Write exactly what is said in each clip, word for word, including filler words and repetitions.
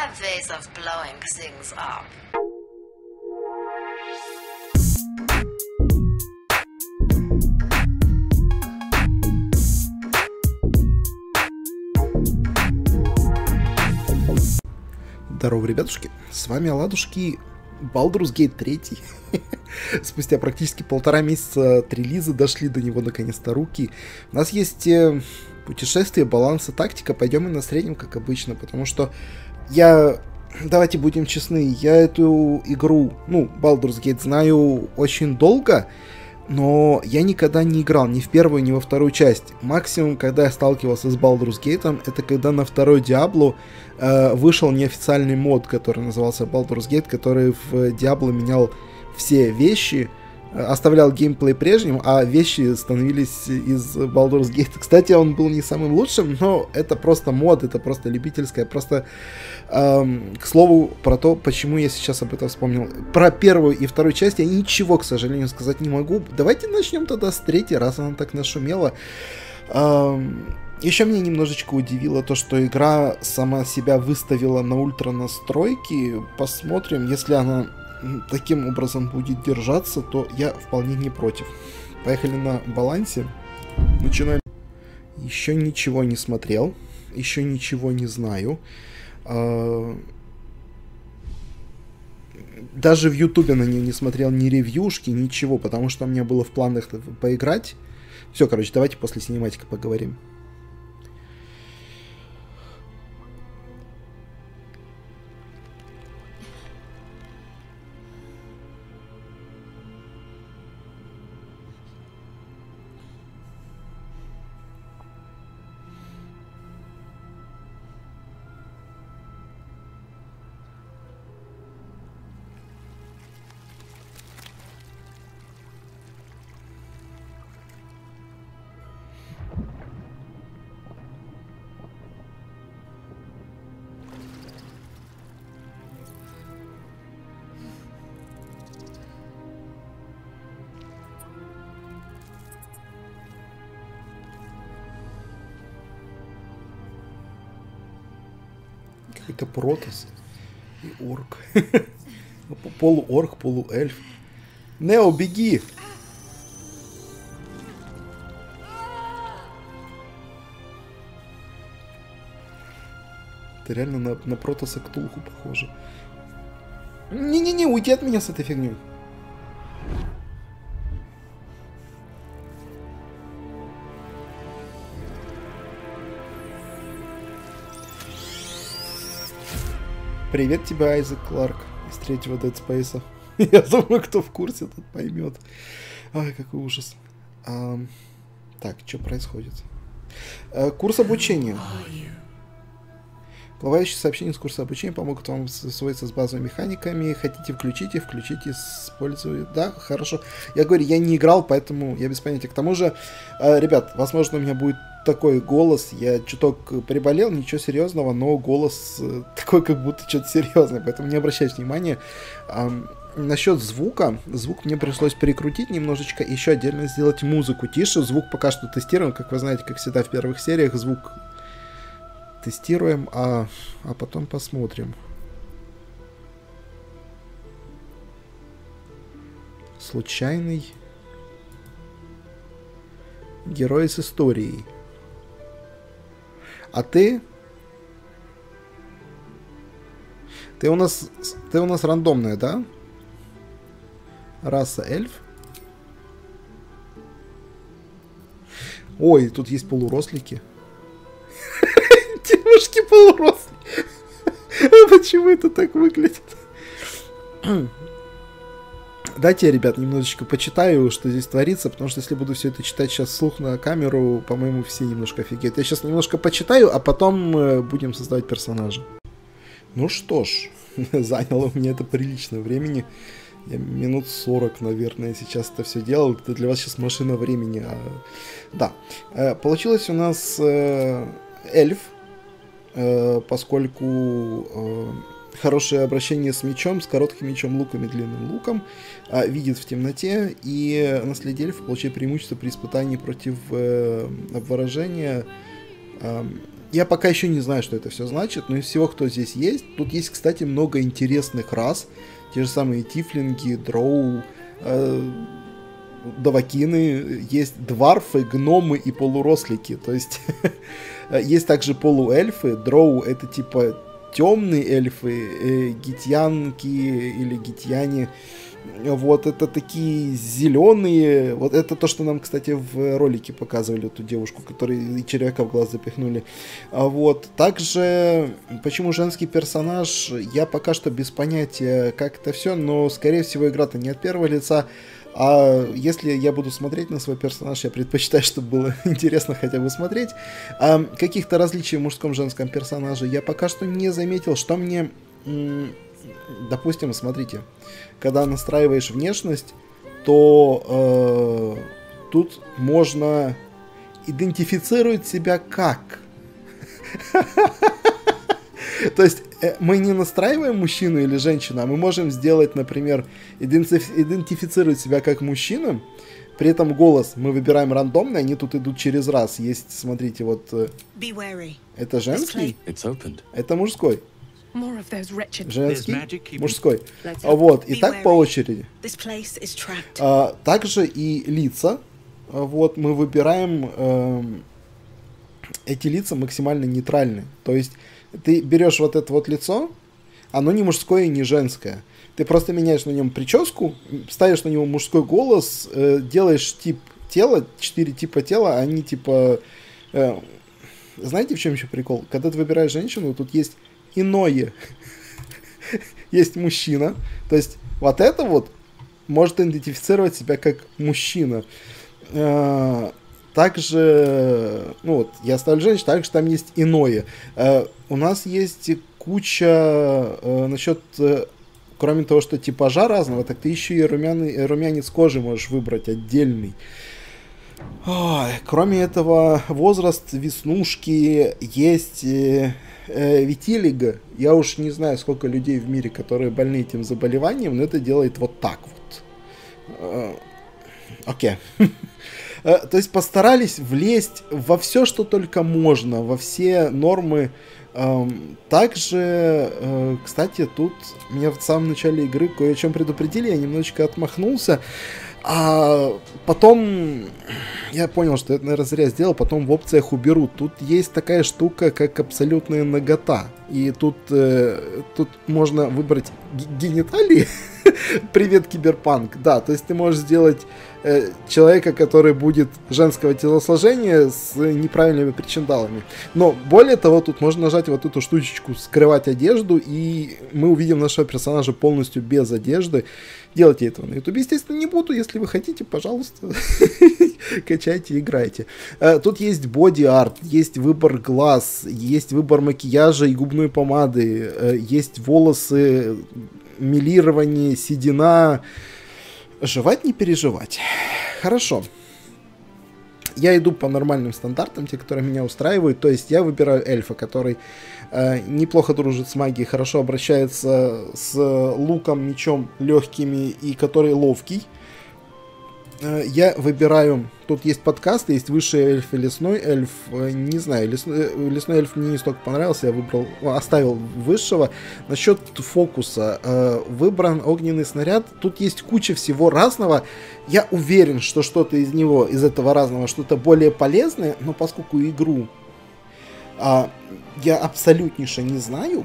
have ways of blowing things up. Здорово, ребятушки, с вами Оладушки, Baldur's Gate три. Спустя практически полтора месяца от релиза дошли до него наконец-то руки. У нас есть э, путешествие, баланс и тактика. Пойдем и на среднем, как обычно, потому что я... Давайте будем честны, я эту игру, ну, Baldur's Gate, знаю очень долго, но я никогда не играл ни в первую, ни во вторую часть. Максимум, когда я сталкивался с Baldur's Gate, это когда на второй Diablo э, вышел неофициальный мод, который назывался Baldur's Gate, который в Diablo менял все вещи, э, оставлял геймплей прежним, а вещи становились из Baldur's Gate. Кстати, он был не самым лучшим, но это просто мод, это просто любительское, просто... Эм, к слову, про то, почему я сейчас об этом вспомнил. Про первую и вторую часть я ничего, к сожалению, сказать не могу. Давайте начнем тогда с третьей, раз она так нашумела. Эм, еще меня немножечко удивило то, что игра сама себя выставила на ультра настройки. Посмотрим, если она таким образом будет держаться, то я вполне не против. Поехали на балансе. Начинаем. Еще ничего не смотрел, еще ничего не знаю. Даже в Ютубе на нее не смотрел ни ревьюшки, ничего, потому что у меня было в планах поиграть. Все, короче, давайте после синематика поговорим. Какой-то протос и орк. Полуорк, полуэльф. Нео, беги! Это реально на, на протоса Ктулху похоже. Не-не-не, уйди от меня с этой фигней. Привет тебе, Айзек Кларк из третьего Dead Space. Я думаю, кто в курсе, тот поймет. Ай, какой ужас. А, так, что происходит? А, курс обучения. Плавающие сообщения с курса обучения помогут вам освоиться с базовыми механиками. Хотите, включите, включите, используйте. Да, хорошо. Я говорю, я не играл, поэтому я без понятия. К тому же, ребят, возможно, у меня будет такой голос. Я чуток приболел, ничего серьезного, но голос такой, как будто что-то серьезное, поэтому не обращайте внимания. Насчет звука, звук мне пришлось перекрутить немножечко, еще отдельно сделать музыку тише. Звук пока что тестируем, как вы знаете, как всегда в первых сериях, звук тестируем, а, а потом посмотрим. Случайный герой с историей. А ты? Ты у нас, ты у нас рандомная, да? Раса эльф. Ой, тут есть полурослики. Девушки полурослики. Почему это так выглядит? Дайте я, ребят, немножечко почитаю, что здесь творится, потому что если буду все это читать сейчас вслух на камеру, по-моему, все немножко офигеют. Я сейчас немножко почитаю, а потом э, будем создавать персонажа. Ну что ж, заняло у меня это прилично времени. Я минут сорок, наверное, сейчас это все делал. Это для вас сейчас машина времени. А... Да. Э, получилось у нас э, эльф, э, поскольку... Э, хорошее обращение с мечом, с коротким мечом, луком и длинным луком, а, видит в темноте, и наследие эльфа получает преимущество при испытании против э, обворожения, э, я пока еще не знаю, что это все значит, но из всего, кто здесь есть, тут есть, кстати, много интересных рас. Те же самые тифлинги, дроу, э, давакины, есть дварфы, гномы и полурослики. То есть есть также полуэльфы. Дроу — это типа темные эльфы, э, гитьянки или гитьяне. Вот это такие зеленые. Вот это то, что нам, кстати, в ролике показывали, эту девушку, которой червяка в глаз запихнули. А вот также, почему женский персонаж, я пока что без понятия, как это все, но, скорее всего, игра-то не от первого лица. А если я буду смотреть на свой персонаж, я предпочитаю, чтобы было интересно хотя бы смотреть. А каких-то различий в мужском и женском персонаже я пока что не заметил, что мне... Допустим, смотрите, когда настраиваешь внешность, то э, тут можно идентифицировать себя как. То есть мы не настраиваем мужчину или женщину, а мы можем сделать, например, идентифицировать себя как мужчина, при этом голос мы выбираем рандомный, они тут идут через раз. Есть, смотрите, вот... Это женский, это мужской. Женский, мужской. Вот, и так по очереди. А, также и лица. Вот, мы выбираем э, эти лица максимально нейтральные. То есть ты берешь вот это вот лицо, оно не мужское и не женское. Ты просто меняешь на нем прическу, ставишь на него мужской голос, э, делаешь тип тела, четыре типа тела, они типа... Э, знаете, в чем еще прикол? Когда ты выбираешь женщину, тут есть иное. Есть мужчина. То есть вот это вот может идентифицировать себя как мужчина. Также, ну вот, я ставлю женщину, также там есть иное. У нас есть куча насчет, кроме того, что типажа разного, так ты еще и румяный, румянец кожи можешь выбрать отдельный. Ой, кроме этого, возраст, веснушки, есть э, э, витилиго. Я уж не знаю, сколько людей в мире, которые больны этим заболеванием, но это делает вот так вот. Окей. Okay. То есть постарались влезть во все, что только можно, во все нормы. Также, кстати, тут меня в самом начале игры кое о чем предупредили, я немножечко отмахнулся. А потом я понял, что это, наверное, зря сделал, потом в опциях уберут. Тут есть такая штука, как абсолютная нагота. И тут, э, тут можно выбрать гениталии. Привет, киберпанк. Да, то есть ты можешь сделать э, человека, который будет женского телосложения с неправильными причиндалами. Но более того, тут можно нажать вот эту штучечку «Скрывать одежду», и мы увидим нашего персонажа полностью без одежды. Делайте этого на ютубе, естественно, не буду. Если вы хотите, пожалуйста, качайте, играйте. Тут есть боди-арт, есть выбор глаз, есть выбор макияжа и губной помады, есть волосы, мелирование, седина. Жевать, не переживать. Хорошо. Я иду по нормальным стандартам, те, которые меня устраивают. То есть я выбираю эльфа, который э, неплохо дружит с магией, хорошо обращается с луком, мечом легкими и который ловкий. Э, я выбираю... Тут есть подкасты, есть высший эльф и лесной эльф. Э, не знаю, лесной, лесной эльф мне не столько понравился, я выбрал, оставил высшего. Насчет фокуса. Э, выбран огненный снаряд. Тут есть куча всего разного. Я уверен, что что-то из него, из этого разного, что-то более полезное, но поскольку игру а, я абсолютнейше не знаю,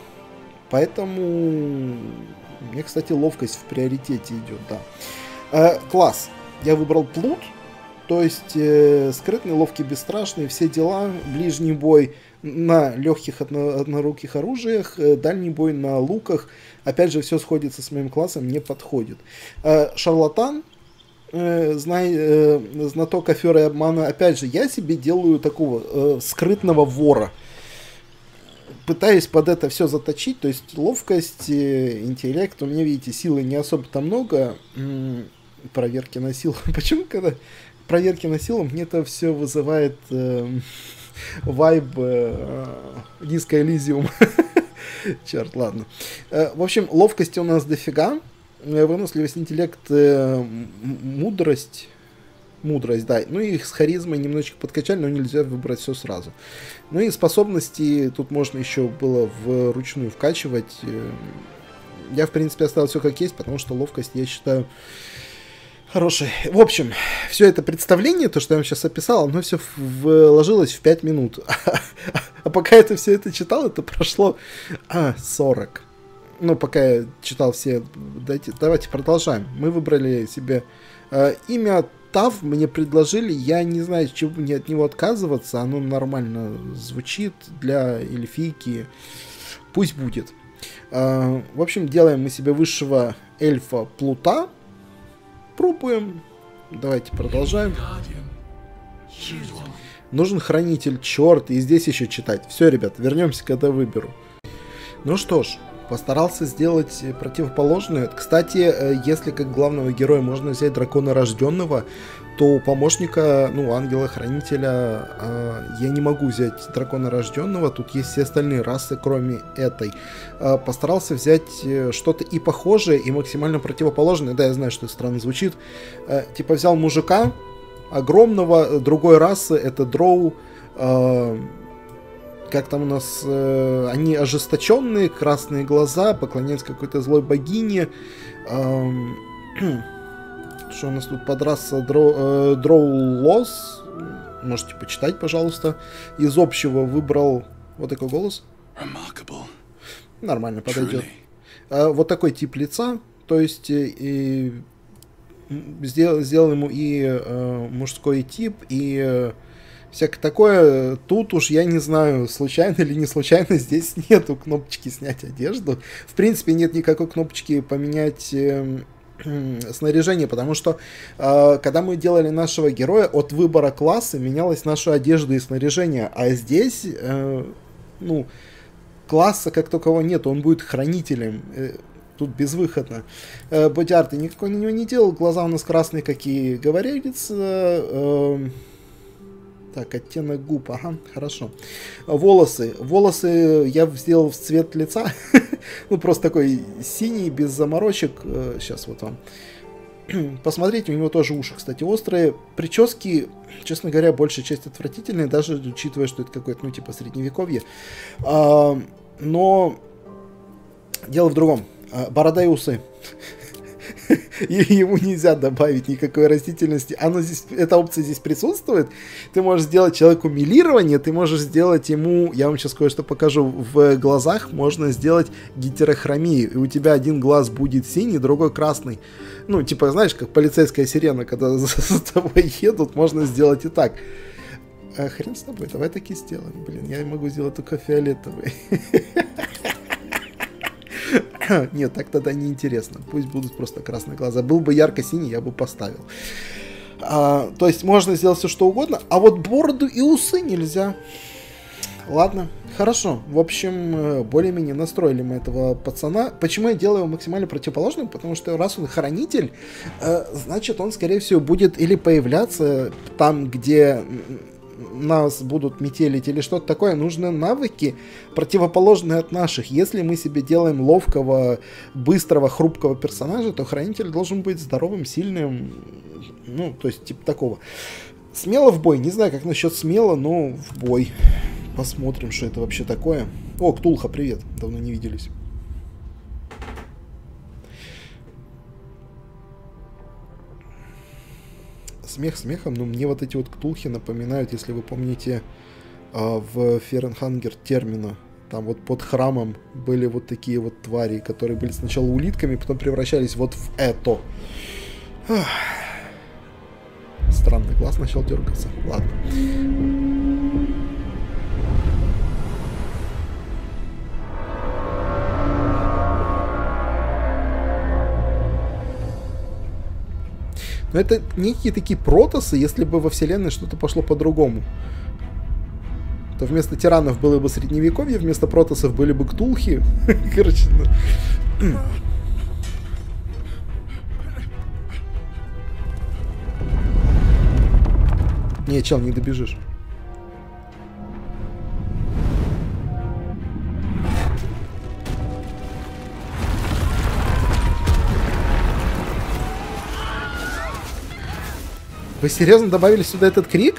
поэтому мне, кстати, ловкость в приоритете идет, да. А, класс. Я выбрал плут, то есть э, скрытный, ловкий, бесстрашный, все дела, ближний бой на легких одно, одноруких оружиях, э, дальний бой на луках. Опять же, все сходится с моим классом, не подходит. Э, шарлатан. Э, знай, э, знаток аферы и обмана. Опять же, я себе делаю такого э, скрытного вора. Пытаюсь под это все заточить. То есть ловкость, э, интеллект. У меня, видите, силы не особо-то много. М-м, проверки на силу. Почему, когда проверки на силу, мне это все вызывает э, вайб э, Disco Elysium. Черт, ладно. Э, в общем, ловкости у нас дофига. Выносливость, интеллект, э, мудрость. Мудрость, да. Ну и с харизмой немножечко подкачали, но нельзя выбрать все сразу. Ну и способности тут можно еще было вручную вкачивать. Я, в принципе, оставил все как есть, потому что ловкость, я считаю, хорошая. В общем, все это представление, то, что я вам сейчас описал, оно все вложилось в пять минут. А пока я это все это читал, это прошло а, сорок. Ну, пока я читал все... Дайте, давайте продолжаем. Мы выбрали себе э, имя Тав, мне предложили. Я не знаю, чего мне от него отказываться. Оно нормально звучит для эльфийки. Пусть будет. Э, в общем, делаем мы себе высшего эльфа Плута. Пробуем. Давайте продолжаем. Нужен хранитель, черт. И здесь еще читать. Все, ребят, вернемся, когда выберу. Ну что ж. Постарался сделать противоположное. Кстати, если как главного героя можно взять дракона рожденного, то у помощника, ну, ангела-хранителя, э, я не могу взять дракона рожденного. Тут есть все остальные расы, кроме этой. Э, постарался взять что-то и похожее, и максимально противоположное. Да, я знаю, что это странно звучит. Э, типа взял мужика огромного, другой расы, это дроу. Э, Как там у нас, э, они ожесточенные, красные глаза, поклоняются какой-то злой богине. Эм, что у нас тут под раса дро, э, Дроу-Лос? Можете почитать, пожалуйста. Из общего выбрал вот такой голос. Remarkable. Нормально подойдет. Э, вот такой тип лица. То есть э, и, сделал, сделал ему и э, мужской тип, и... Э, всякое такое. Тут уж я не знаю, случайно или не случайно, здесь нету кнопочки снять одежду. В принципе, нет никакой кнопочки поменять э, э, снаряжение, потому что э, когда мы делали нашего героя, от выбора класса менялась наша одежда и снаряжение. А здесь, э, ну, класса как такового нет, он будет хранителем. Э, Тут безвыходно. Э, Бодиарт, ты никакой на него не делал, глаза у нас красные, какие говорится. Э, Так, оттенок губ, ага, хорошо. Волосы. Волосы я сделал в цвет лица. Ну, просто такой синий, без заморочек. Сейчас вот вам. Посмотрите, у него тоже уши, кстати, острые. Прически, честно говоря, большая часть отвратительные, даже учитывая, что это какое-то, ну, типа, средневековье. А, но дело в другом. Борода и усы. И ему нельзя добавить никакой растительности. Оно здесь, эта опция здесь присутствует. Ты можешь сделать человеку милирование, ты можешь сделать ему, я вам сейчас кое-что покажу, в глазах можно сделать гетерохромию. И у тебя один глаз будет синий, другой красный. Ну, типа, знаешь, как полицейская сирена, когда за тобой едут, можно сделать и так. А хрен с тобой, давай таки сделаем. Блин, я могу сделать только фиолетовый. Нет, так тогда неинтересно. Пусть будут просто красные глаза. Был бы ярко-синий, я бы поставил. А, то есть можно сделать все, что угодно. А вот бороду и усы нельзя. Ладно, хорошо. В общем, более-менее настроили мы этого пацана. Почему я делаю его максимально противоположным? Потому что раз он хранитель, значит, он, скорее всего, будет или появляться там, где... нас будут метелить или что-то такое, нужны навыки, противоположные от наших. Если мы себе делаем ловкого, быстрого, хрупкого персонажа, то хранитель должен быть здоровым, сильным, ну, то есть, типа такого. Смело в бой. Не знаю, как насчет смело, но в бой. Посмотрим, что это вообще такое. О, Ктулха, привет. Давно не виделись. Смех смехом, но мне вот эти вот ктулхи напоминают, если вы помните, в Ференхангер термина. Там вот под храмом были вот такие вот твари, которые были сначала улитками, потом превращались вот в это. Странный глаз начал дергаться. Ладно. Но это некие такие протосы, если бы во вселенной что-то пошло по-другому. То вместо тиранов было бы средневековье, вместо протосов были бы ктулхи. Короче, ну... Не, чел, не добежишь. Вы серьезно добавили сюда этот крик?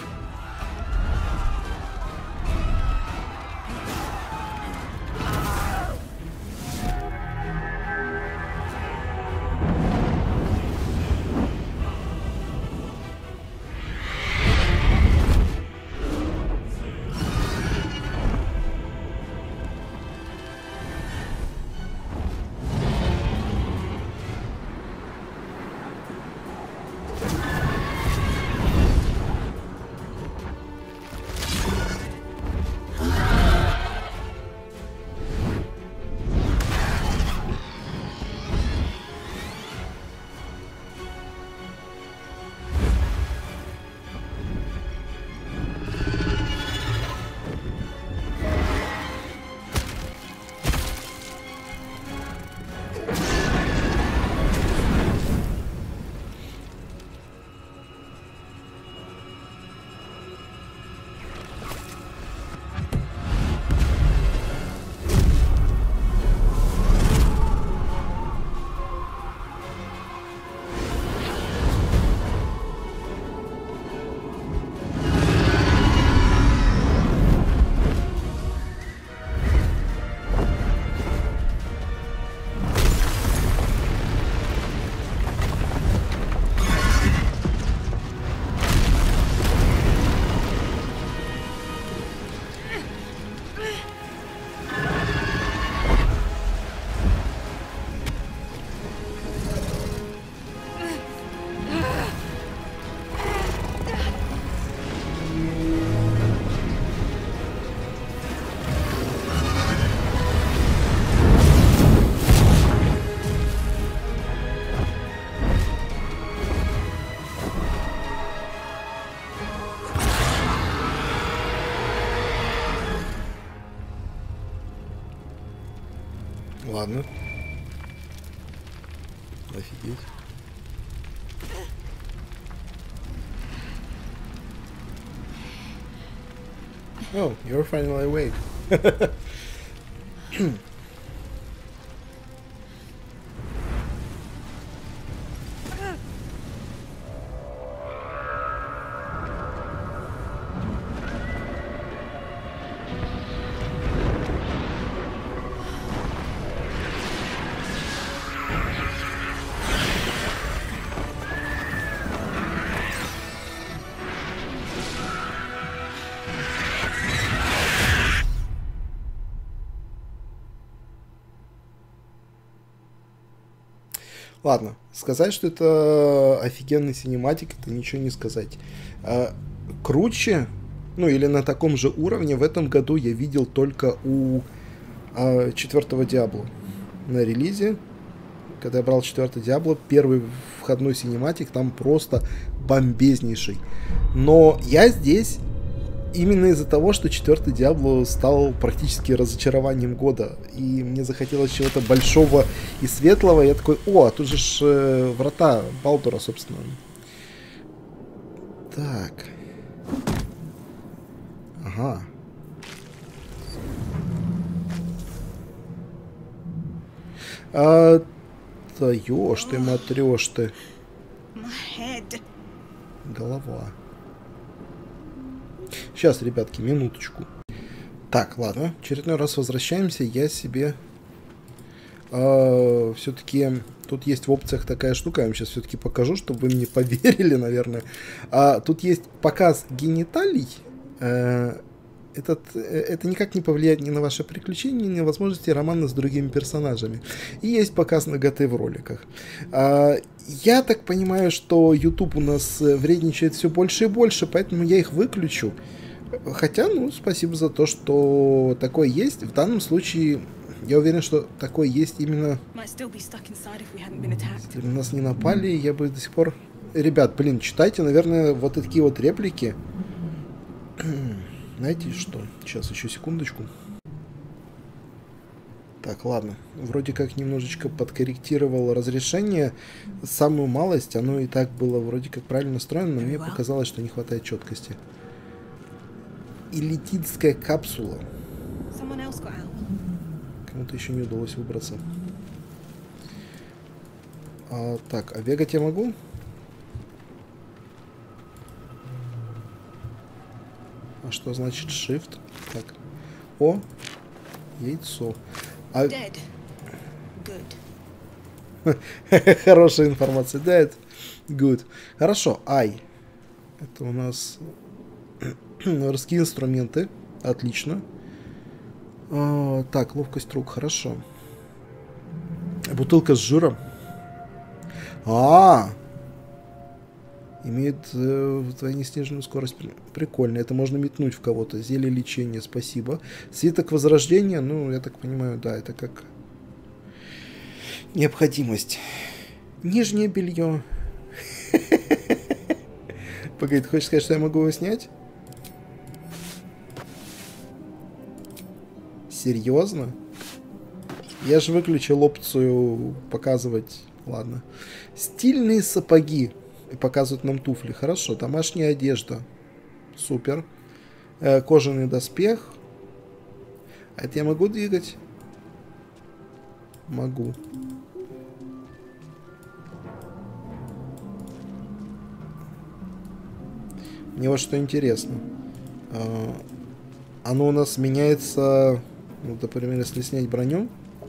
Ладно. Офигеть. Oh, you're finally awake. Ладно, сказать, что это офигенный синематик, это ничего не сказать. А, круче, ну или на таком же уровне в этом году я видел только у а, четвертого Диабло на релизе. Когда я брал четвертый Диабло, первый входной синематик там просто бомбезнейший. Но я здесь именно из-за того, что четвертый Диабло стал практически разочарованием года. И мне захотелось чего-то большого и светлого. Я такой, о, а тут же ж, э, врата Балдура, собственно. Так. Ага. А, да ешь ты, матрешь ты. Голова. Сейчас, ребятки, минуточку. Так, ладно. Очередной раз возвращаемся. Я себе... Э, все-таки... Тут есть в опциях такая штука. Я вам сейчас все-таки покажу, чтобы вы мне поверили, наверное. А, тут есть показ гениталий. Э, этот, это никак не повлияет ни на ваши приключения, ни на возможности романа с другими персонажами. И есть показ наготы в роликах. А, я так понимаю, что YouTube у нас вредничает все больше и больше, поэтому я их выключу. Хотя, ну, спасибо за то, что такое есть. В данном случае, я уверен, что такое есть именно... Если бы нас не напали, я бы до сих пор... Ребят, блин, читайте, наверное, вот такие вот реплики. Знаете что? Сейчас, еще секундочку. Так, ладно. Вроде как немножечко подкорректировал разрешение. Самую малость, оно и так было вроде как правильно настроено, но мне показалось, что не хватает четкости. Элитидская капсула. Кому-то еще не удалось выбраться. А, так, а бегать я могу? А что значит shift? Так. О, яйцо. А... Dead. Good. Хорошая информация. Dead. Good. Хорошо. Ай. Это у нас морские инструменты. Отлично. А, так, ловкость рук. Хорошо. Бутылка с жиром. А, -а, -а. Имеет э, вдвойне сниженную скорость. Прикольно. Это можно метнуть в кого-то. Зелье лечения. Спасибо. Свиток возрождения. Ну, я так понимаю, да, это как необходимость. Нижнее белье. Погоди, ты хочешь сказать, что я могу его снять? Серьезно? Я же выключил опцию показывать. Ладно. Стильные сапоги. И показывают нам туфли. Хорошо. Домашняя одежда. Супер. Э, кожаный доспех. А это я могу двигать? Могу. Мне вот что интересно. Э, оно у нас меняется... Ну, например, если снять броню.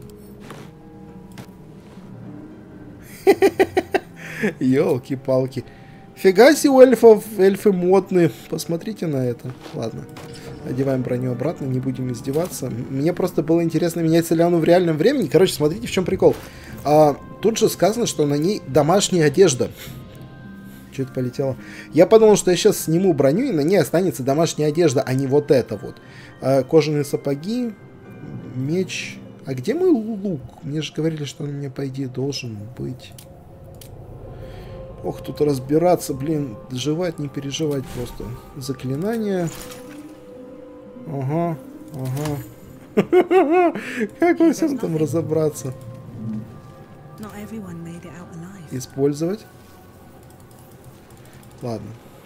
Ёлки-палки. Фига себе у эльфов. Эльфы модные. Посмотрите на это. Ладно. Одеваем броню обратно. Не будем издеваться. Мне просто было интересно, меняется ли оно в реальном времени. Короче, смотрите, в чем прикол. А, тут же сказано, что на ней домашняя одежда. Что это полетело? Я подумал, что я сейчас сниму броню, и на ней останется домашняя одежда, а не вот это вот. А, кожаные сапоги. Меч. А где мой лук? Мне же говорили, что он у меня, по идее, должен быть. Ох, тут разбираться, блин. Доживать, не переживать просто. Заклинание. Ага, ага. Как во всем там разобраться? Использовать. Ладно.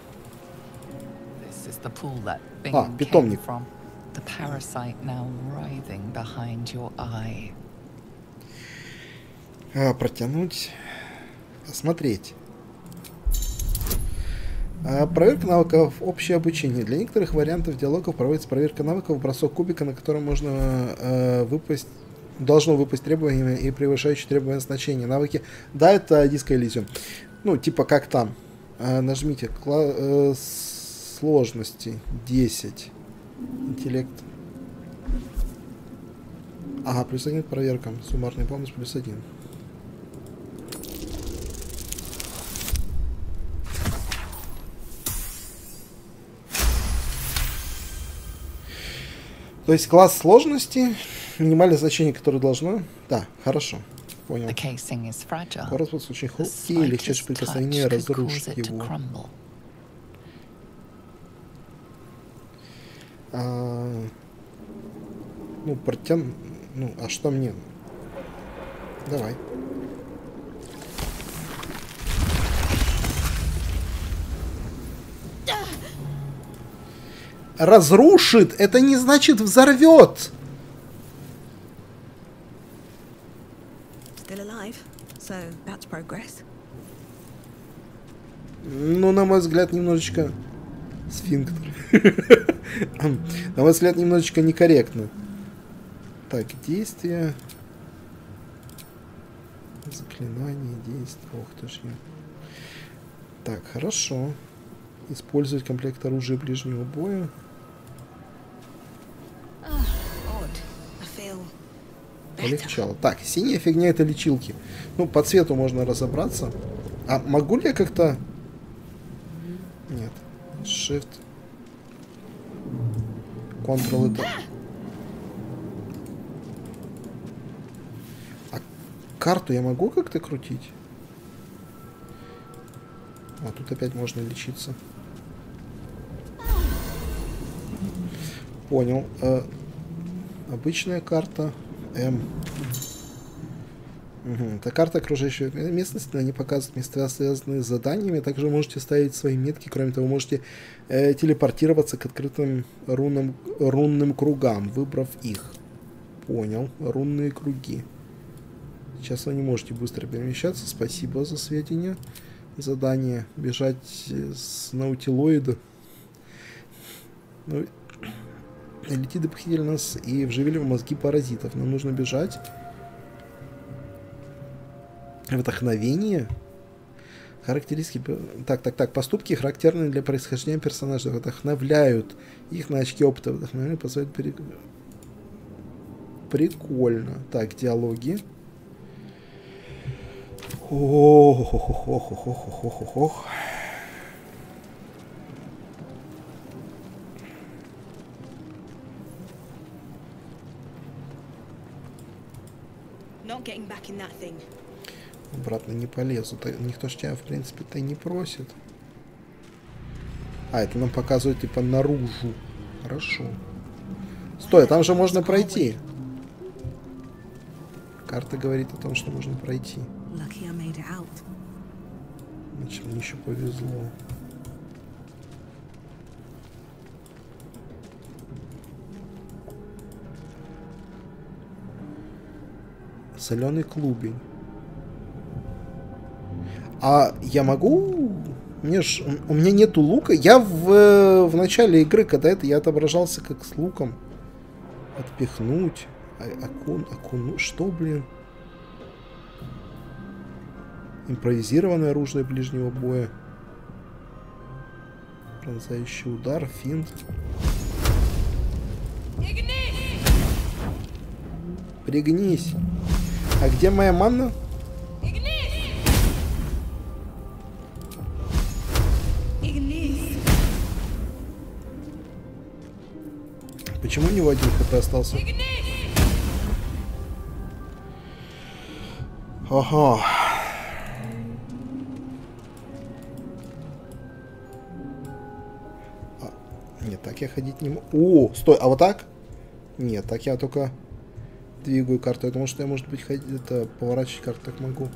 А, питомник. The parasite now writhing behind your eye. А, протянуть. Осмотреть. А, проверка навыков. Общее обучение. Для некоторых вариантов диалогов проводится проверка навыков. Бросок кубика, на котором можно э, выпасть. Должно выпасть требования и превышающие требования значения. Навыки. Да, это Disco Elysium. Ну, типа как там. А, нажмите. Кла э, сложности. десять. Интеллект. Ага, плюс один к проверкам. Суммарный бонус плюс один. То есть класс сложности, минимальное значение, которое должно... Да, хорошо. Понял. Корпус очень хрупкий, легчайшее прикосновение разрушит его. А, ну, протян... Ну, а что мне? Давай. Разрушит! Это не значит взорвет! Ну, на мой взгляд, немножечко... Сфинктер. На мой взгляд, немножечко некорректно. Так, действия. Заклинание, действия. Ох ты ж я. Так, хорошо. Использовать комплект оружия ближнего боя. Полегчало. Так, синяя фигня — это лечилки. Ну, по цвету можно разобраться. А могу ли я как-то... Нет. Shift. Ctrl это... А карту я могу как-то крутить? А тут опять можно лечиться. Понял. Э, обычная карта. М. Угу. Это карта окружающей местности. Они показывают места, связанные с заданиями. Также можете ставить свои метки. Кроме того, можете э, телепортироваться к открытым рунам, рунным кругам, выбрав их. Понял. Рунные круги. Сейчас вы не можете быстро перемещаться. Спасибо за сведения. Задание. Бежать с наутилоида. Ну, летиды похитили нас и вживили в мозги паразитов. Нам нужно бежать. Вдохновение. Характеристики... Так, так, так. Поступки, характерные для происхождения персонажей, вдохновляют их на очки опыта. Вдохновение позволяет... Пере... Прикольно. Так, диалоги. Ох-ох-ох-ох-ох-ох-ох-ох-ох. Обратно не полезу. Никто ж тебя, в принципе-то, и не просит. А, это нам показывает, типа, наружу. Хорошо. Стой, там же можно пройти. Карта говорит о том, что можно пройти. Значит, мне еще повезло. Соленый клубень. А я могу... Мне ж... У меня нету лука. Я в, в начале игры, когда это, я отображался как с луком. Отпихнуть. А, окун... Окуну... Что, блин? Импровизированное оружие ближнего боя. Пронзающий удар, финт. Пригнись. А где моя манна? Почему у него один хп остался? Ага. А, нет, так я ходить не могу. О, стой, а вот так? Нет, так я только двигаю карту. Я думал, что я, может быть, ходить, это, поворачивать карту так могу.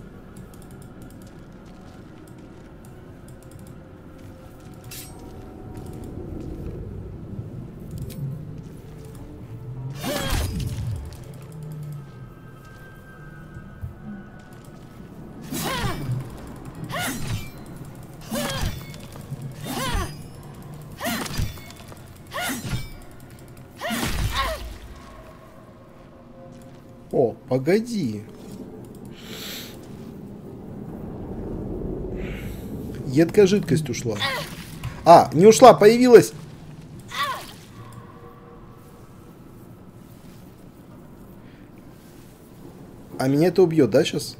О, погоди. Едкая жидкость ушла. А, не ушла, появилась. А меня это убьет, да, сейчас?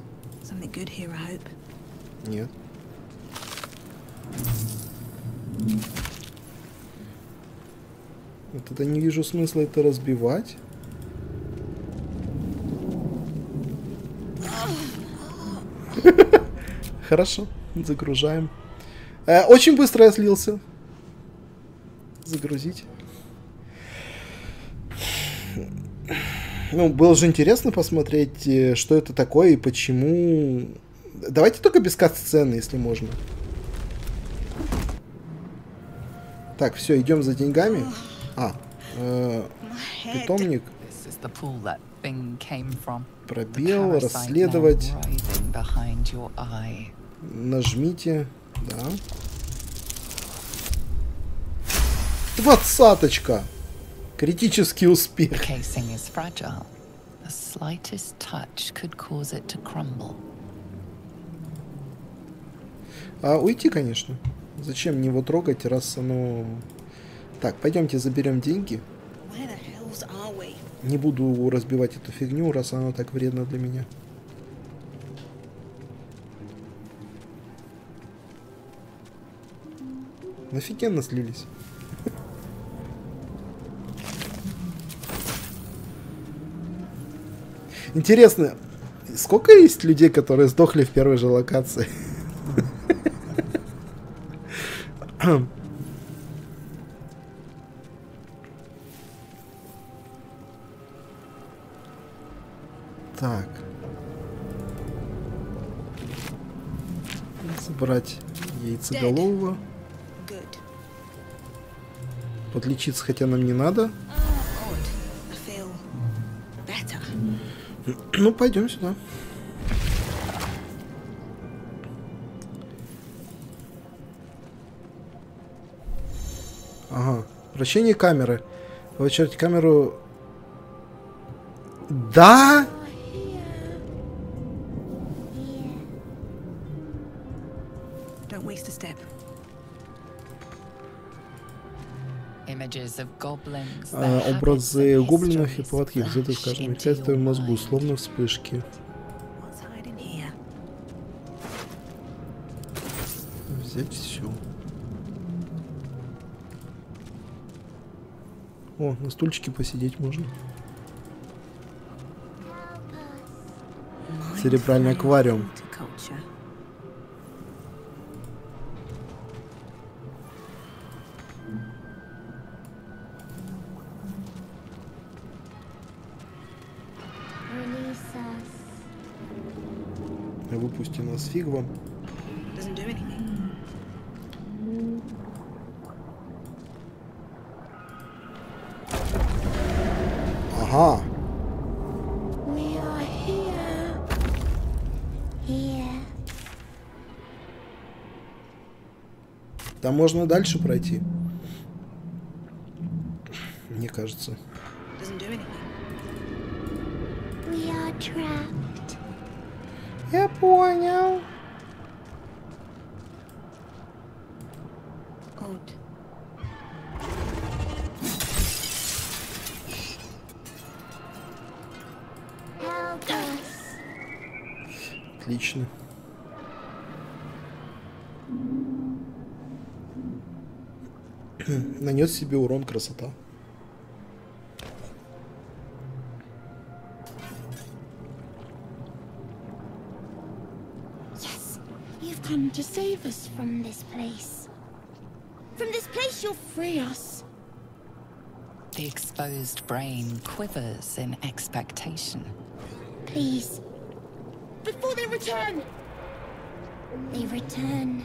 Нет. Вот это не вижу смысла это разбивать. Хорошо, загружаем. Э, очень быстро я слился. Загрузить. Ну, было же интересно посмотреть, что это такое и почему. Давайте только без кат-сцены, если можно. Так, все, идем за деньгами. А, э, питомник. Пробел, расследовать. Нажмите. Да. Двадцаточка. Критический успех. А уйти, конечно. Зачем мне его трогать, раз оно... Так, пойдемте заберем деньги. Не буду разбивать эту фигню, раз она так вредна для меня. Офигенно слились. Интересно, сколько есть людей, которые сдохли в первой же локации? Так. Забрать яйцеголового. Подлечиться, хотя нам не надо. Ну, пойдем сюда. Ага. Вращение камеры. Вычерти камеру. Да? Don't waste a step. А, образы гоблинов и поводки взяты в каждом части в твоем мозгу, словно вспышки. Взять все. О, на стульчике посидеть можно. Церебральный аквариум. Выпусти нас, фиг вам. Ага. Там можно дальше пройти. Мне кажется. Я понял. Отлично. Нанес себе урон, красота. Come to save us from this place. From this place, you'll free us. The exposed brain quivers in expectation. Please. Before they return. They return.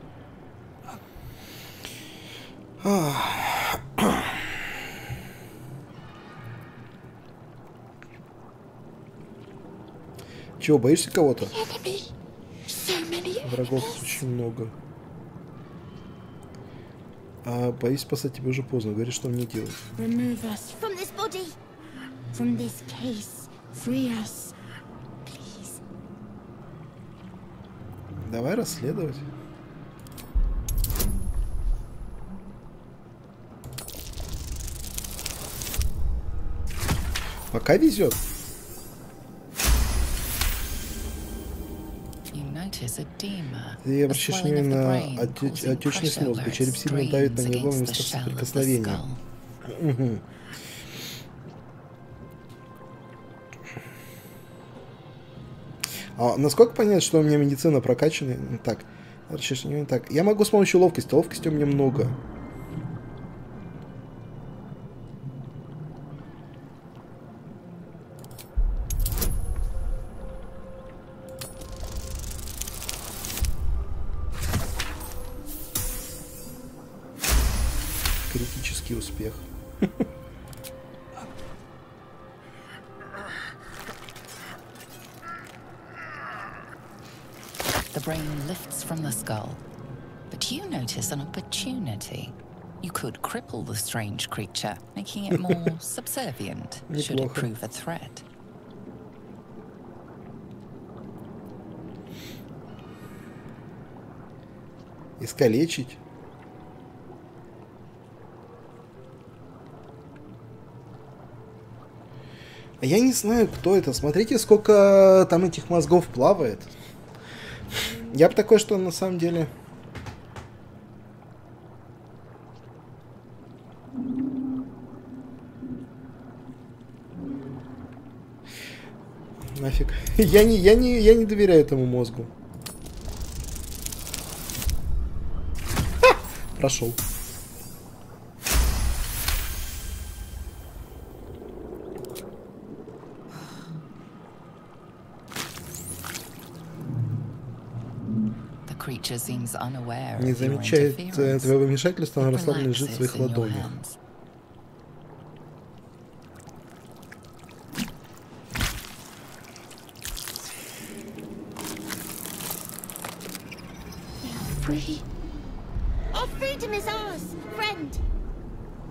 Чего, боишься кого-то? Врагов очень много. А боюсь спасать тебя уже поздно. Говори, что мне делать. Давай расследовать. Пока везет. Ты обращаешь внимание на отечность мозга. Череп сильно давит на него в место соприкосновения. Угу. А насколько понять, что у меня медицина прокачанная? Так, так. Я могу с помощью ловкости. Ловкости у меня много. Критический успех. The brain lifts from the skull, but you notice an opportunity. You could cripple the strange creature, making it more subservient, should it prove a threat. Искалечить. Я не знаю, кто это. Смотрите, сколько там этих мозгов плавает. Я бы такой, что на самом деле... Нафиг. Я не, я не, я не доверяю этому мозгу. Ха! Прошел. Не замечает твоего вмешательства, она расслабленно лежит в своих ладонях.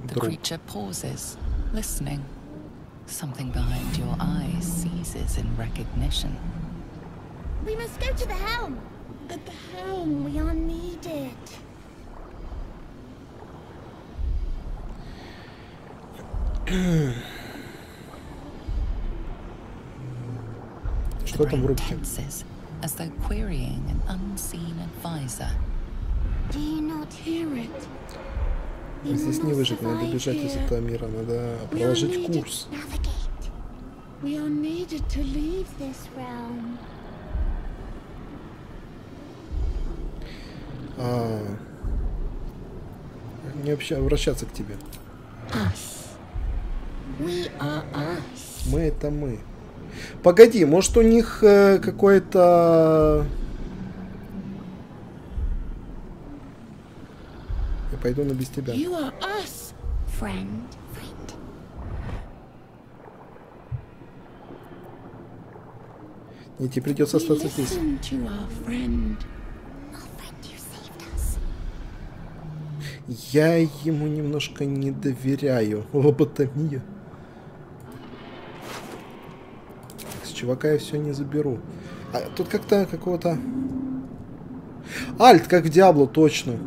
The creature pauses, listening. Something behind your eyes seizes in recognition. We must go to the helm. At the helm, we are needed. Что там в руке? Tenses, as though querying an unseen advisor. Do you not hear it? Здесь не выжить, надо бежать из этого мира, надо проложить курс. We are needed to leave this realm. А, не вообще обращаться к тебе. Us. We are us. Мы это мы. Погоди, может у них э, какой-то... Я пойду на без тебя. You are us, friend. Friend. Не, тебе придется остаться здесь. Listen to our friend. Our friend who saved us. Я ему немножко не доверяю. Лоботомия. С чувака я все не заберу. А тут как-то какого-то... Альт, как в Диабло, точно.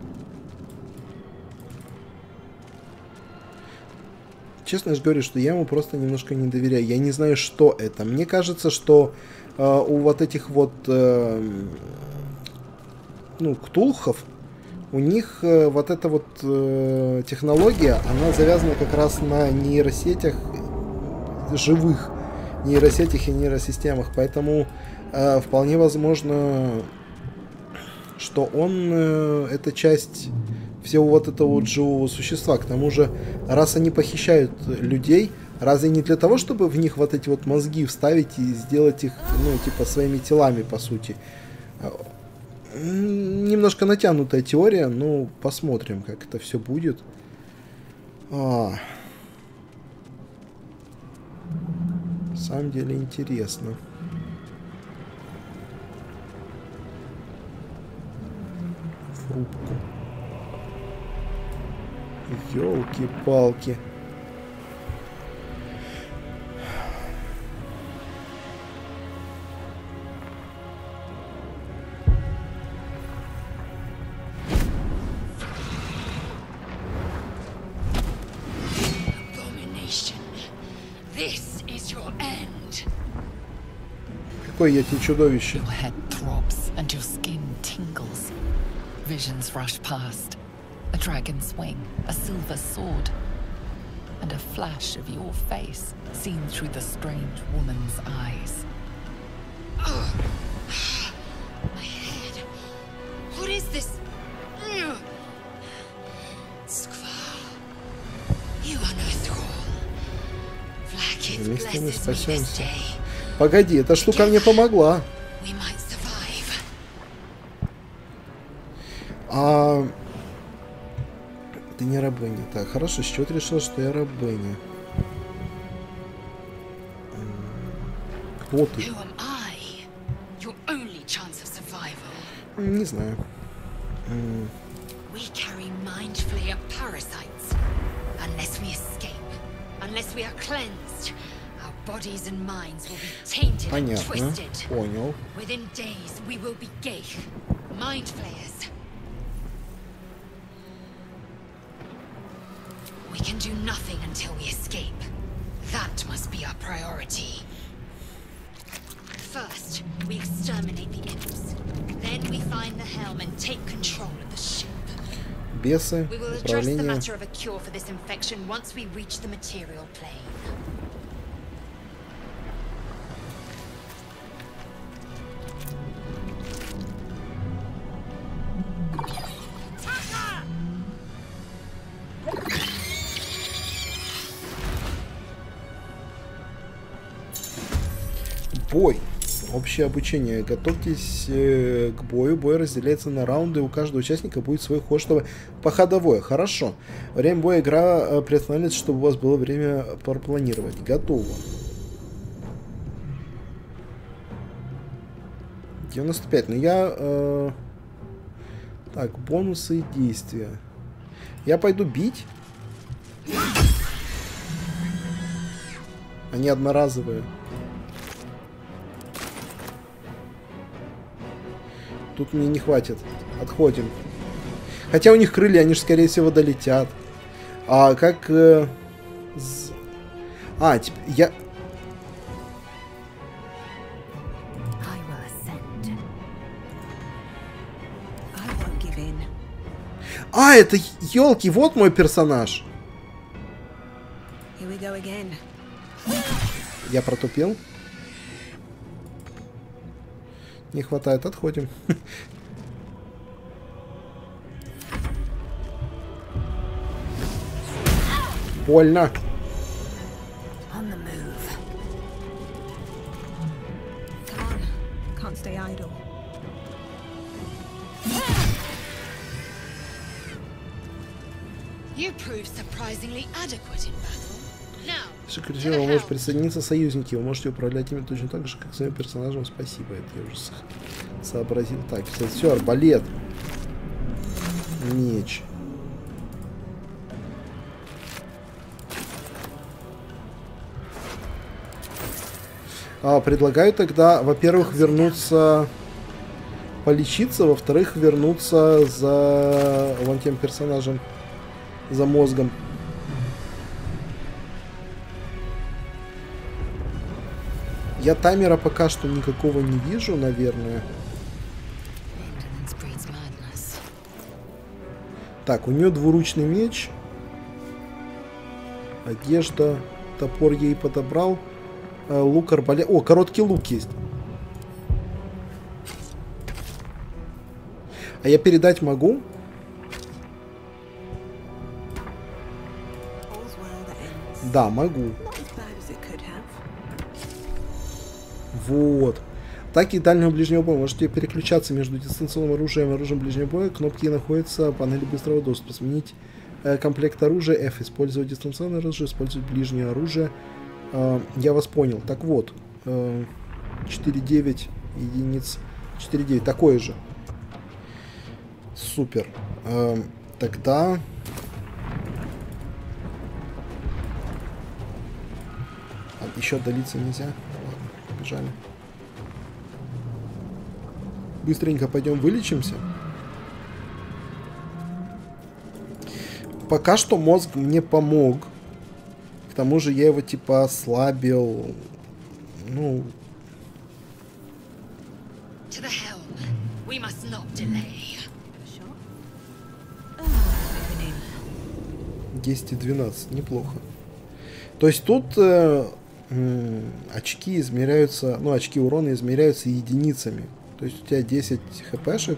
Честно же говорю, что я ему просто немножко не доверяю. Я не знаю, что это. Мне кажется, что э, у вот этих вот э, ну, ктулхов, у них э, вот эта вот э, технология, она завязана как раз на нейросетях живых, нейросетях и нейросистемах. Поэтому э, вполне возможно, что он э, это часть всего вот этого вот живого существа. К тому же, раз они похищают людей, разве не для того, чтобы в них вот эти вот мозги вставить и сделать их, ну, типа, своими телами, по сути? Немножко натянутая теория, ну, посмотрим, как это все будет. А. На самом деле интересно. Фрукку. Ёлки-палки. This is your end. Какое я тебе чудовище. Your head throbs and your skin tingles. Visions rush past. A dragon's wing, a silver sword, and a flash of your face seen through the strange woman's eyes. Oh, my head. What is this? Skvar, you are no thrall. Vlaakith Вместе мы blesses me this спасемся. day. Погоди, эта штука мне помогла. We might survive. А... Ты не рабыня. Так, хорошо, с чего ты решила, что я рабыня? Кто ты? Who am I? Your only chance of survival. Не знаю. We carry mind flayer parasites. Unless we escape, unless we are cleansed, our bodies and minds will be tainted and Понятно. twisted. Понял. Within days, we will be Geich, mind flayers. We can do nothing until we escape. That must be our priority. First, we exterminate the imps. Then we find the helm and take control of the ship. Бесы, We will address the управление. matter of a cure for this infection once we reach the material plane. Бой. Общее обучение. Готовьтесь э, к бою. Бой разделяется на раунды. У каждого участника будет свой ход, чтобы походовое. Хорошо. Время боя игра э, приостанавливается, чтобы у вас было время пропланировать. Готово. девяносто пять. Ну я... Э... Так, бонусы и действия. Я пойду бить. Они одноразовые. Тут мне не хватит. Отходим. Хотя у них крылья, они же, скорее всего, долетят. А как... Э, з... А, типа, я... А, это, елки, вот мой персонаж. Я протупил. Не хватает, отходим. Больно. Если вы можете присоединиться союзники, вы можете управлять ими точно так же, как своим персонажем. Спасибо, это я уже сообразил. Так, все, арбалет. Меч. А, предлагаю тогда, во-первых, вернуться полечиться, во-вторых, вернуться за вон тем персонажем, за мозгом. Я таймера пока что никакого не вижу, наверное. Так, у нее двуручный меч. Одежда. Топор ей подобрал. Лук, арбалет. О, короткий лук есть. А я передать могу? Да, могу. Вот. Атаки дальнего ближнего боя. Можете переключаться между дистанционным оружием и оружием ближнего боя. Кнопки находятся в панели быстрого доступа. Сменить э, комплект оружия. F. Использовать дистанционное оружие. Использовать ближнее оружие. Э, я вас понял. Так вот. Э, четыре девять единиц. четыре девять. Такое же. Супер. Э, тогда... А, еще отдалиться нельзя. Побежали. Быстренько пойдем вылечимся. Пока что мозг мне помог. К тому же я его типа ослабил. Ну... десять и двенадцать. Неплохо. То есть тут... Э очки измеряются, ну, очки урона измеряются единицами. То есть у тебя десять хпшек.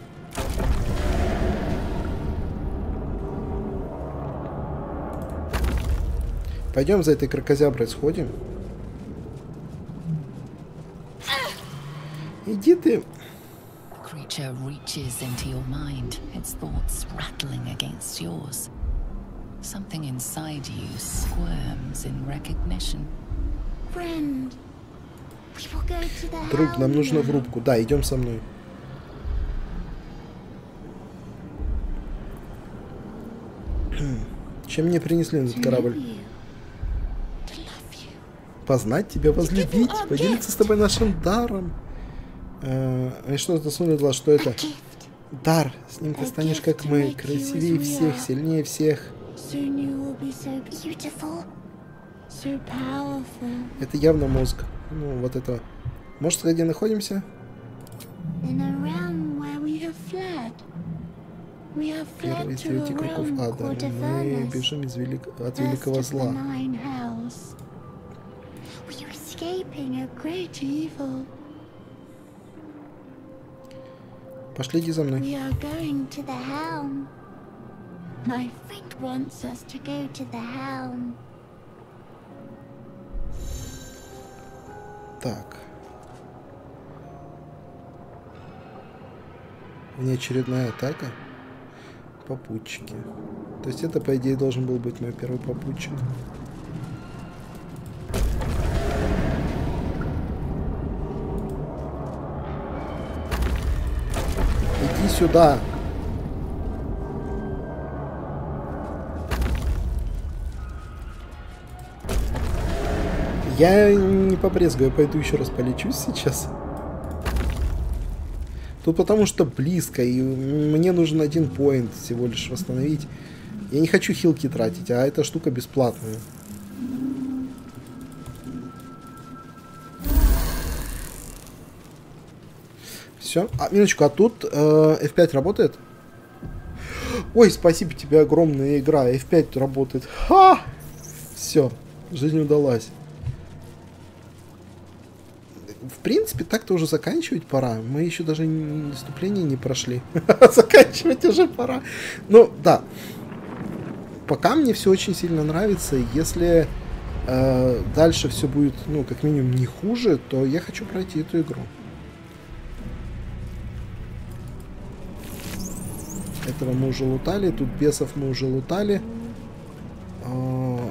Пойдем за этой кракозяброй сходим. Иди ты. Creature reaches into your mind, its thoughts rattling against yours. Something inside you squirms in recognition. Friend, we will go to the Друг, нам нужно в рубку. Да, идем со мной. Чем мне принесли на этот корабль? Познать тебя, возлюбить, поделиться с тобой нашим даром. И что это сунуло? Что это? Дар. С ним ты станешь как мы, красивее всех, сильнее всех. Это явно мозг. Ну, вот это. Может, где находимся? Первые девяти кругов ада. Мы бежим из велик... от великого зла. Пошлите за мной. Так. Внеочередная атака. Попутчики. То есть это, по идее, должен был быть мой первый попутчик. Иди сюда. Я не побрезгаю, я пойду еще раз полечусь сейчас. Тут потому что близко, и мне нужен один поинт всего лишь восстановить. Я не хочу хилки тратить, а эта штука бесплатная. Все. А, минуточку, а тут э, эф пять работает? Ой, спасибо тебе огромная игра. эф пять работает. Ха! Все, жизнь удалась. В принципе, так-то уже заканчивать пора. Мы еще даже наступление не прошли. Заканчивать уже пора. Ну, да. Пока мне все очень сильно нравится. Если э, дальше все будет, ну, как минимум, не хуже, то я хочу пройти эту игру. Этого мы уже лутали. Тут бесов мы уже лутали. А...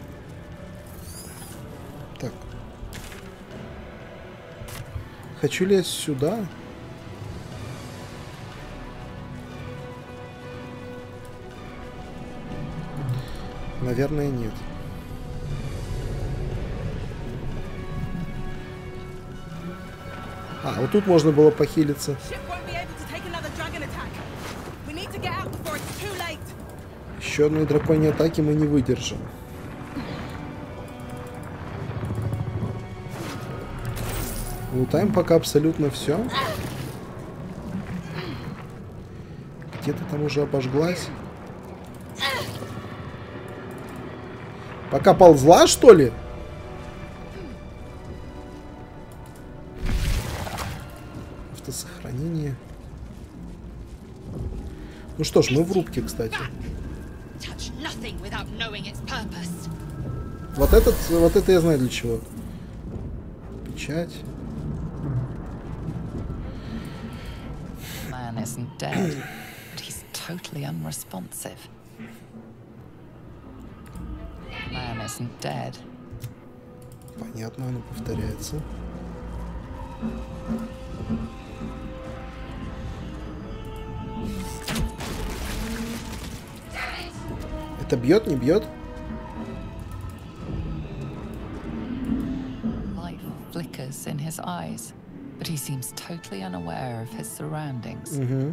Так. Хочу лезть сюда. Наверное, нет. А, вот тут можно было похилиться. Еще одной драконьей атаки мы не выдержим. Лутаем пока абсолютно все. Где-то там уже обожглась. Пока ползла, что ли? Автосохранение. Ну что ж, мы в рубке, кстати. Вот этот, вот это я знаю для чего. Печать. Man isn't dead, but he's totally unresponsive. Man isn't dead. Понятно, оно повторяется. Это бьет, не бьет? Light flickers in his eyes, but he seems totally unaware of his surroundings. Угу.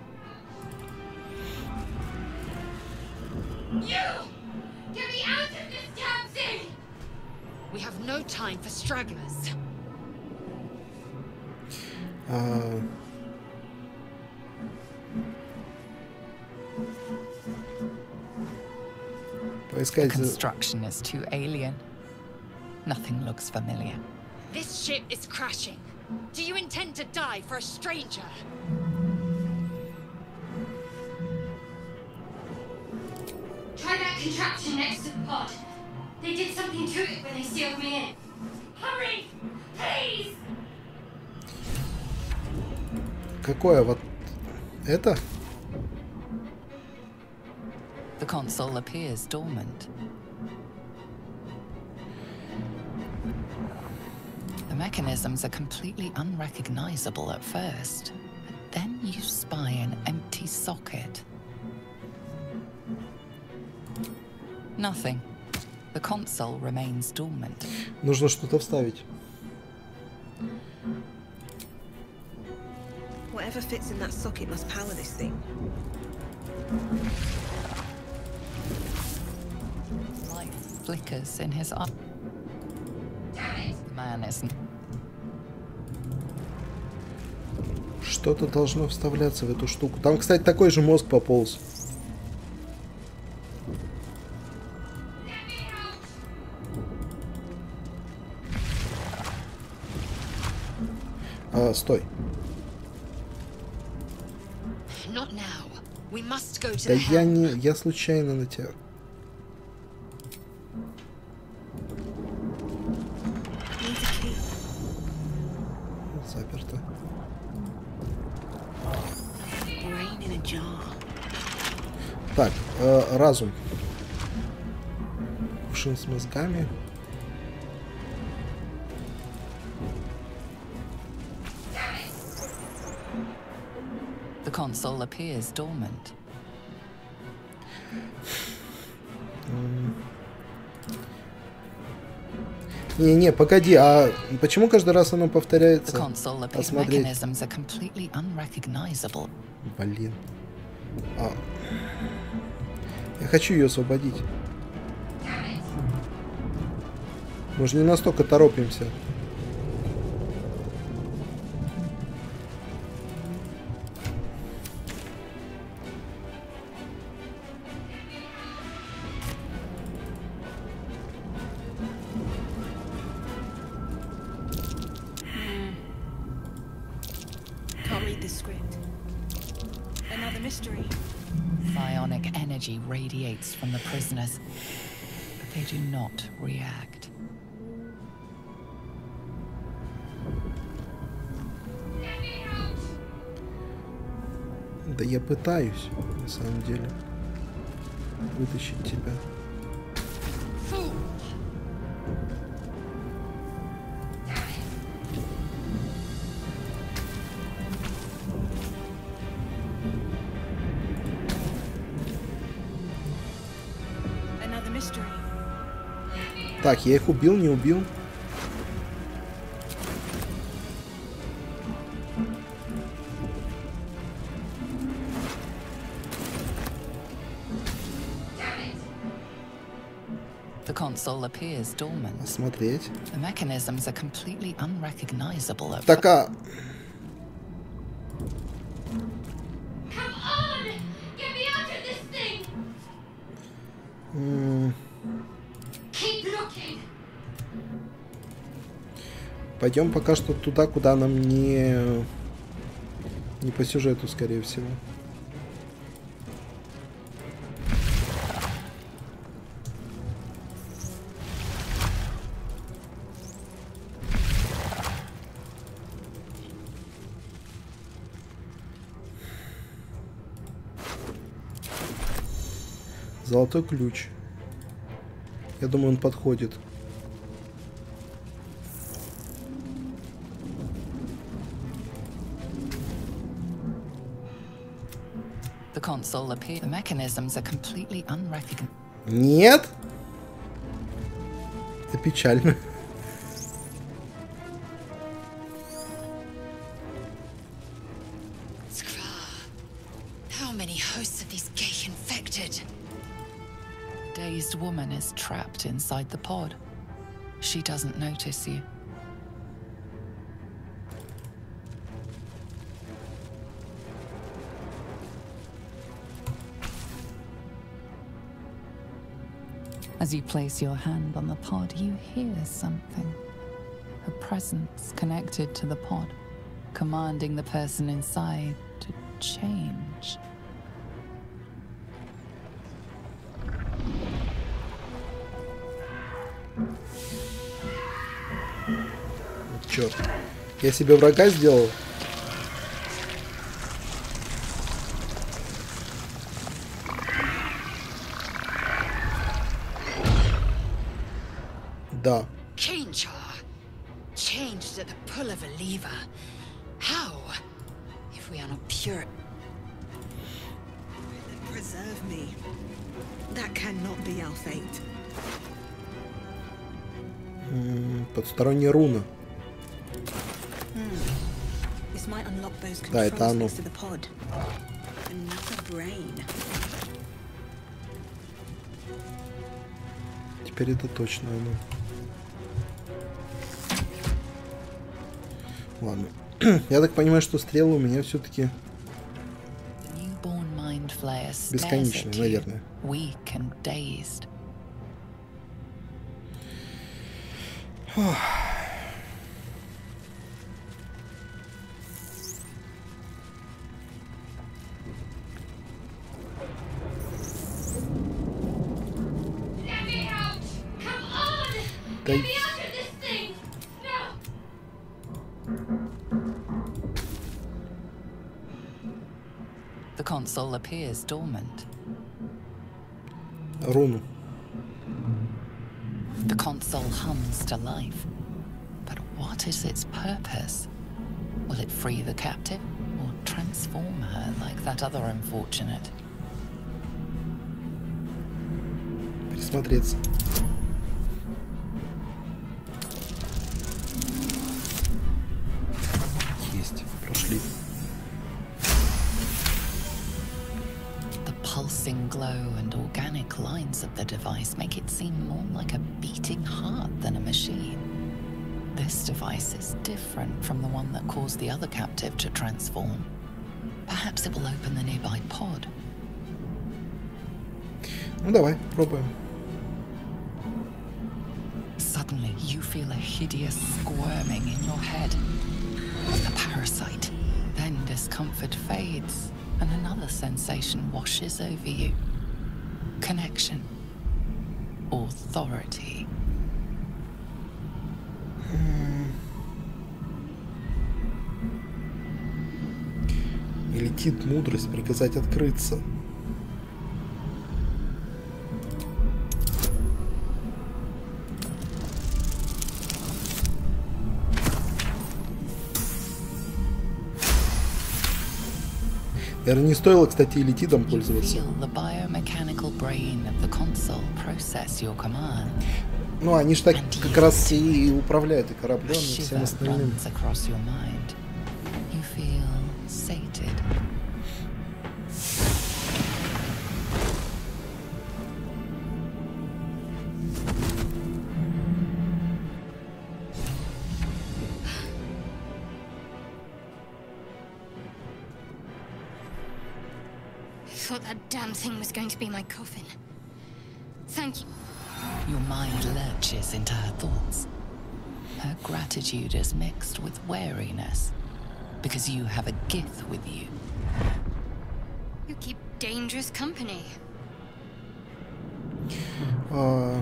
You! Get me out of this damn thing! We have no time for stragglers. А... The construction is too alien. Nothing looks familiar. This ship is crashing. Do you intend to die for a stranger? Try that contraption next to the pod. They did something to it when they sealed me in. Hurry! Please! Какое вот это? The console appears dormant. The mechanisms are completely unrecognizable at first, but then you spy an empty socket. Nothing. The console remains dormant. Нужно что-то вставить. Whatever fits in that socket must power this thing. Light flickers in his eye. The man isn't. Что-то должно вставляться в эту штуку. Там, кстати, такой же мозг пополз. А, стой. Да я не... Я случайно на тебя... Заперто. Так, э, разум. Кувшин с мозгами. The console appears dormant. Не-не, погоди, а почему каждый раз оно The повторяется? console appear Посмотреть. mechanisms are completely unrecognizable. Блин. А. Я хочу ее освободить. Мы же не настолько торопимся. Can't read this script. Another mystery. Psionic energy radiates from the prisoners, but they do not react. Да я пытаюсь, на самом деле, вытащить тебя. Another mystery. Так, я их убил, не убил? The console appears dormant. Посмотреть. The mechanisms are completely unrecognizable at Так, а... Come on! Get me out of this thing! м, Keep looking! Пойдем пока что туда, куда нам не... Не по сюжету, скорее всего. Золотой ключ. Я думаю, он подходит. The console appears. The mechanisms are completely unrecognizable. Нет? Это печально. Skrar. How many hosts of these gay infected? Dazed woman is trapped inside the pod. She doesn't notice you. As you place your hand on the pod, you hear something. A presence connected to the pod, commanding the person inside to change. Черт. Я себе врага сделал. Да. Change her. Changed at the pull of a lever. How? If we are not pure. Preserve me. That cannot be our fate. М, Подсторонняя руна. This might unlock those Да, это controls оно. next to the pod. Another brain. Теперь это точно оно. Ладно. Я так понимаю, что стрелы у меня все-таки The newborn mind flayer stares бесконечные, at you, наверное. weak and dazed. Let me out! Come on! Да Get и- me out of this thing! No! The console appears dormant. руну. The console hums to life. But what is its purpose? Will it free the captive or transform her like that other unfortunate? Присмотреться. нашли. The pulsing glow and organic lines of the device make it seem more like a beating heart than a machine. This device is different from the one that caused the other captive to transform. Perhaps it will open the nearby pod. Ну давай, пробуем. Suddenly, you feel a hideous squirming in your head. A parasite. Then discomfort fades, and another sensation washes over you. Connection. Authority. И летит мудрость приказать открыться. Наверное, не стоило, кстати, и летидом пользоваться. Ну, они же так как раз и управляют и кораблем, и всем остальным. I thought that damn thing was going to be my coffin. Thank you. Your mind lurches into her thoughts. Her gratitude is mixed with wariness, because you have a Gith with you. You keep dangerous company. Uh...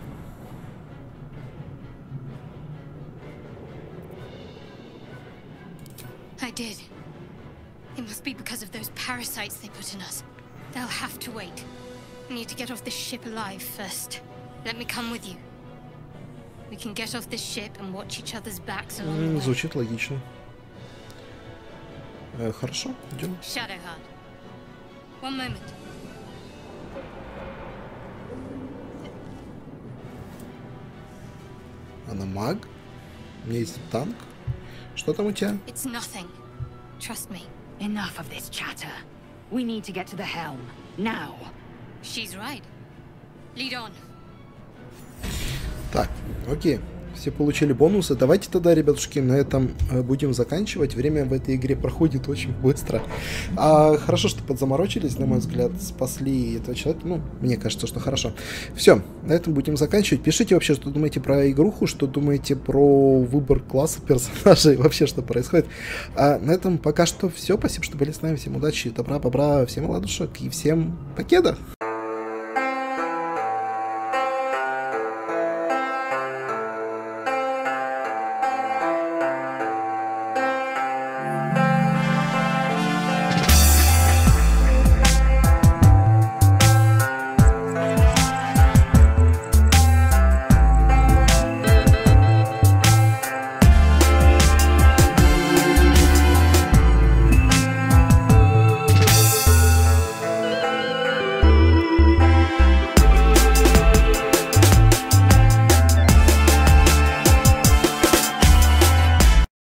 I did. It must be because of those parasites they put in us. They'll have to wait. I need to get off this ship alive first. Let me come with you. We can get off this ship and watch each other's backs along the way. Звучит логично. Э, хорошо, идем. Shadowheart. One moment. Она маг? У меня есть танк. Что там у тебя? It's nothing. Trust me. Enough of this chatter. We need to get to the helm. Now. She's right. Lead on. Так, окей. Все получили бонусы. Давайте тогда, ребятушки, на этом будем заканчивать. Время в этой игре проходит очень быстро. А, хорошо, что подзаморочились, на мой взгляд, спасли этого человека. Ну, мне кажется, что хорошо. Все, на этом будем заканчивать. Пишите вообще, что думаете про игруху, что думаете про выбор класса персонажей, вообще, что происходит. А на этом пока что все. Спасибо, что были с нами. Всем удачи, добра, бобра, всем ладушек и всем покеда.